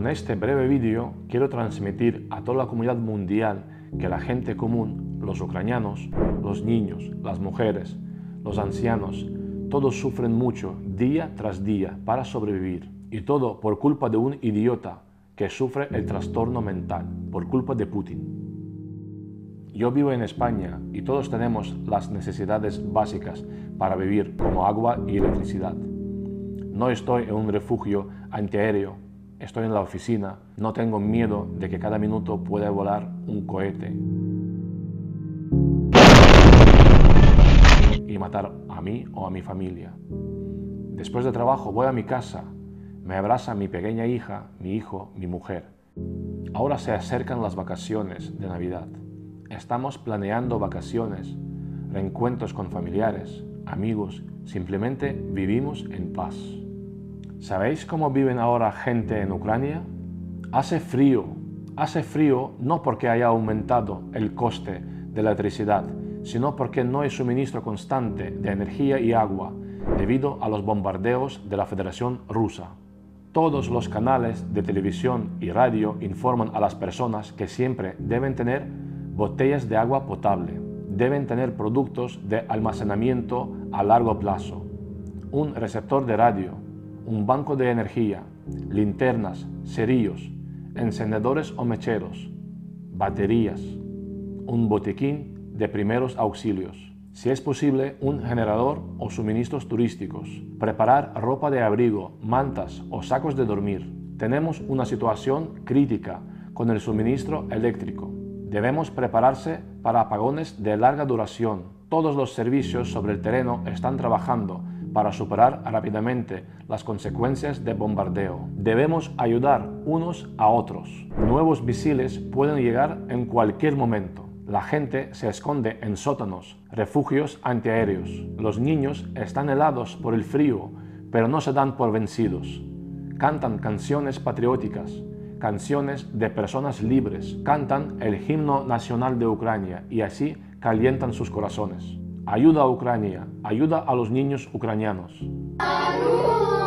Con este breve vídeo quiero transmitir a toda la comunidad mundial que la gente común, los ucranianos, los niños, las mujeres, los ancianos, todos sufren mucho día tras día para sobrevivir. Y todo por culpa de un idiota que sufre el trastorno mental, por culpa de Putin. Yo vivo en España y todos tenemos las necesidades básicas para vivir, como agua y electricidad. No estoy en un refugio antiaéreo, estoy en la oficina, no tengo miedo de que cada minuto pueda volar un cohete y matar a mí o a mi familia. Después de trabajo voy a mi casa, me abraza mi pequeña hija, mi hijo, mi mujer. Ahora se acercan las vacaciones de Navidad. Estamos planeando vacaciones, reencuentros con familiares, amigos, simplemente vivimos en paz. ¿Sabéis cómo viven ahora gente en Ucrania? Hace frío no porque haya aumentado el coste de la electricidad, sino porque no hay suministro constante de energía y agua debido a los bombardeos de la Federación Rusa. Todos los canales de televisión y radio informan a las personas que siempre deben tener botellas de agua potable, deben tener productos de almacenamiento a largo plazo, un receptor de radio, un banco de energía, linternas, cerillos, encendedores o mecheros, baterías, un botiquín de primeros auxilios. Si es posible, un generador o suministros turísticos. Preparar ropa de abrigo, mantas o sacos de dormir. Tenemos una situación crítica con el suministro eléctrico. Debemos prepararse para apagones de larga duración. Todos los servicios sobre el terreno están trabajando para superar rápidamente las consecuencias de bombardeo. Debemos ayudar unos a otros. Nuevos misiles pueden llegar en cualquier momento. La gente se esconde en sótanos, refugios antiaéreos. Los niños están helados por el frío, pero no se dan por vencidos. Cantan canciones patrióticas, canciones de personas libres, cantan el himno nacional de Ucrania y así calientan sus corazones. Ayuda a Ucrania, ayuda a los niños ucranianos.